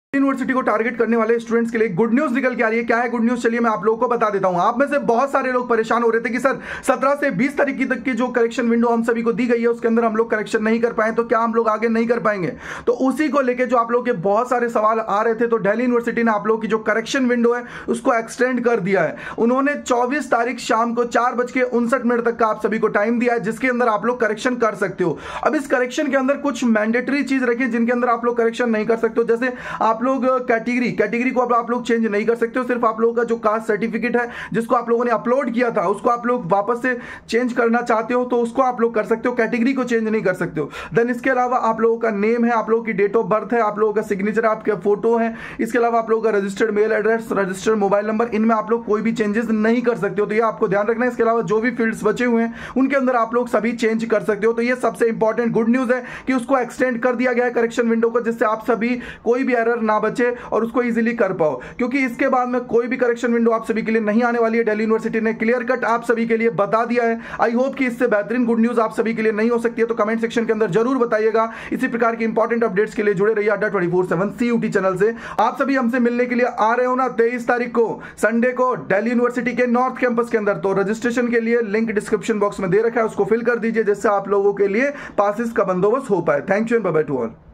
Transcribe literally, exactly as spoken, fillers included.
University को target करने वाले स्टूडेंट्स के लिए गुड न्यूज निकल के आ रही है। क्या है गुड न्यूज, चलिए मैं आप लोगों को बता देता हूं। आप में से बहुत सारे लोग परेशान हो रहे थे कि सर सत्रह से बीस तारीख तक की जो करेक्शन विंडो हम सभी को दी गई है उसके अंदर हम लोग करेक्शन नहीं कर पाए, तो क्या हम लोग आगे नहीं कर पाएंगे। तो उसी को लेकर जो आप लोगों के बहुत सारे सवाल आ रहे थे, तो दिल्ली यूनिवर्सिटी ने आप लोगों की जो करेक्शन विंडो है उसको एक्सटेंड कर दिया है। उन्होंने चौबीस तारीख शाम को चार बज के उनसठ मिनट तक का आप सभी को टाइम दिया है, जिसके अंदर आप लोग करेक्शन कर सकते हो। अब इस करेक्शन के अंदर कुछ मैंडेटरी चीज रखी जिनके अंदर आप लोग करेक्शन नहीं कर सकते हो। जैसे आप लोग कैटेगरी कैटेगरी को अब आप लोग चेंज नहीं कर सकते हो। सिर्फ आप लोगों का जो कास्ट सर्टिफिकेट है जिसको आप लोगों ने अपलोड किया था उसको आप लोग वापस से चेंज करना चाहते हो तो उसको आप लोग कर सकते हो, कैटेगरी को चेंज नहीं कर सकते हो। देन इसके अलावा आप लोगों का नेम है, आप लोगों की डेट ऑफ बर्थ है, आप लोगों का सिग्नेचर, आपके फोटो है, इसके अलावा आप लोगों का registered mail address, registered mobile number, इनमें आप लोग कोई भी चेंजेस नहीं कर सकते हो। तो ये आपको ध्यान रखना है। इसके अलावा जो भी फील्ड्स बचे हुए हैं उनके अंदर आप लोग सभी चेंज कर सकते हो। तो ये सबसे इंपॉर्टेंट गुड न्यूज है कि उसको एक्सटेंड कर दिया गया है करेक्शन विंडो को, जिससे आप सभी कोई भी एरर ना बचे और उसको इजीली कर पाओ, क्योंकि इसके बाद में कोई भी करेक्शन विंडो आप सभी के लिए नहीं आने वाली है। दिल्ली यूनिवर्सिटी ने क्लियर कट आप सभी के लिए बता दिया है। आई होप कि इससे बेहतरीन गुड न्यूज आप सभी के लिए नहीं हो सकती है, तो कमेंट सेक्शन के अंदर जरूर बताइएगा। इसी प्रकार की इंपॉर्टेंट अपडेट्स के लिए जुड़े रहिए Adda twenty four seven CUET channel से। आप सभी हमसे मिलने के लिए आ रहे हो ना तेईस तारीख को संडे को दिल्ली यूनिवर्सिटी के नॉर्थ कैंपस के अंदर, तो रजिस्ट्रेशन के लिए लिंक डिस्क्रिप्शन बॉक्स में दे रखा है, उसको फिल कर दीजिए जिससे आप लोगों के लिए पासिस का बंदोबस्त हो पाए। Thank you and bye bye to all.